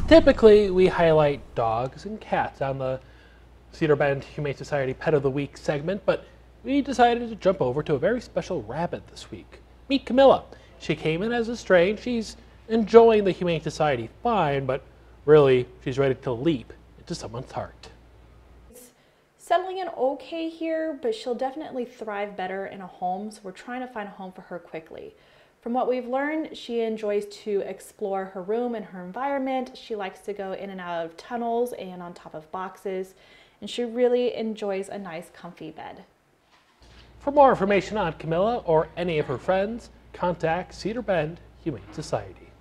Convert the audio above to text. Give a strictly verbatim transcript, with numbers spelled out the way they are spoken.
Typically, we highlight dogs and cats on the Cedar Bend Humane Society Pet of the Week segment, but we decided to jump over to a very special rabbit this week. Meet Camila. She came in as a stray and she's enjoying the Humane Society fine, but really, she's ready to leap into someone's heart. It's settling in okay here, but she'll definitely thrive better in a home, so we're trying to find a home for her quickly. From what we've learned, she enjoys to explore her room and her environment. She likes to go in and out of tunnels and on top of boxes, and she really enjoys a nice comfy bed. For more information on Camila or any of her friends, contact Cedar Bend Humane Society.